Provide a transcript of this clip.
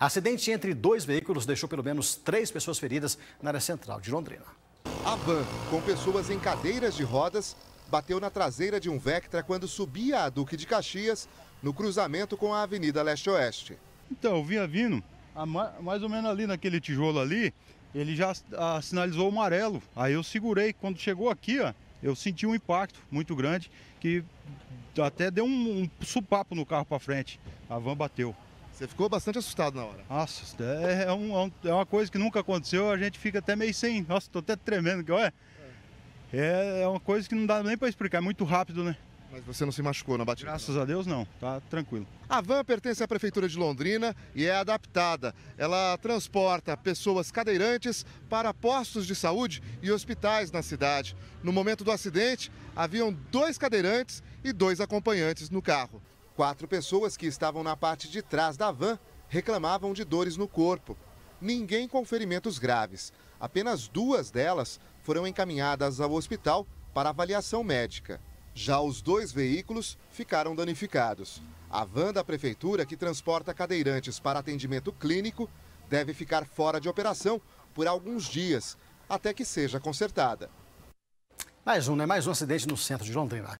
Acidente entre dois veículos deixou pelo menos 3 pessoas feridas na área central de Londrina. A van, com pessoas em cadeiras de rodas, bateu na traseira de um Vectra quando subia a Duque de Caxias, no cruzamento com a Avenida Leste-Oeste. Então, eu vinha vindo, mais ou menos ali naquele tijolo ali, ele já sinalizou o amarelo. Aí eu segurei, quando chegou aqui, ó, eu senti um impacto muito grande, que até deu um supapo no carro para frente. A van bateu. Você ficou bastante assustado na hora. Nossa, é uma coisa que nunca aconteceu, a gente fica até meio sem... Nossa, tô até tremendo, olha. É uma coisa que não dá nem para explicar, é muito rápido, né? Mas você não se machucou na batida? Graças a Deus não, tá tranquilo. A van pertence à Prefeitura de Londrina e é adaptada. Ela transporta pessoas cadeirantes para postos de saúde e hospitais na cidade. No momento do acidente, haviam 2 cadeirantes e 2 acompanhantes no carro. 4 pessoas que estavam na parte de trás da van reclamavam de dores no corpo. Ninguém com ferimentos graves. Apenas 2 delas foram encaminhadas ao hospital para avaliação médica. Já os 2 veículos ficaram danificados. A van da prefeitura, que transporta cadeirantes para atendimento clínico, deve ficar fora de operação por alguns dias, até que seja consertada. Mais um acidente no centro de Londrina.